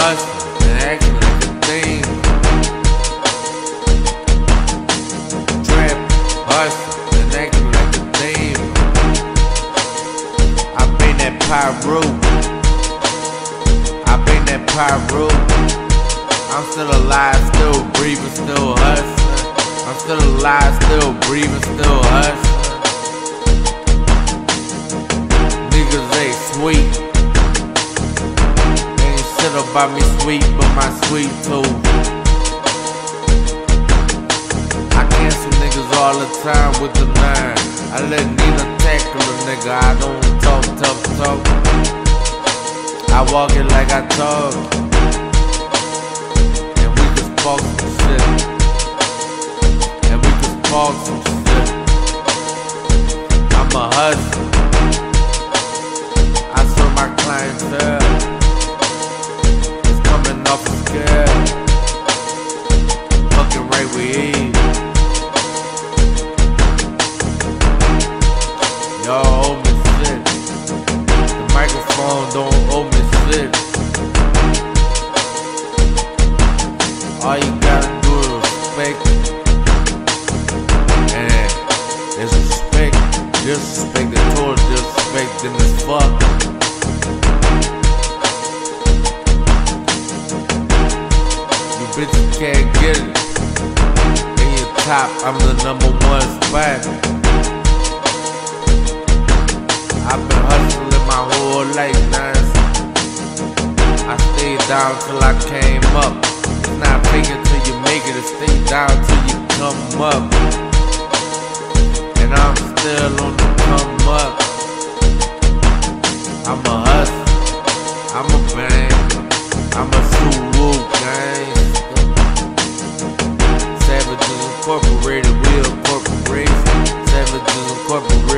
hustling and acting like a thing. Trap, hustling and acting like a thing. I been that pyro. I been that pyro. I'm still alive, still breathing, still hustling. I'm still alive, still breathing, still hustling. Niggas ain't sweet. Ain't shit about me sweet, but my sweet tooth. I cancel niggas all the time with the 9. I let Nina tackle a nigga, I don't talk tough talk. I walk it like I talk. And we just talk some shit. And we just talk some shit. I'm a hustler. I serve my clientele. It's coming off a scale. Fucking right we eat. Y'all owe me shit. The microphone don't owe me shit. All you gotta do is respect. And it's respect. Disrespect the total disrespect, then it's fuck. You bitches can't get it. In your top, I'm the #1 spot. I've been hustling my whole life, man. I stayed down till I came up. It's not fake it till you make it. It's stay down till you come up. And I'm still on the come up. I'm a hustler. I'm a banger. I'm a Suwu gangster. Savages Incorporated, we a corporation. Savages Incorporated.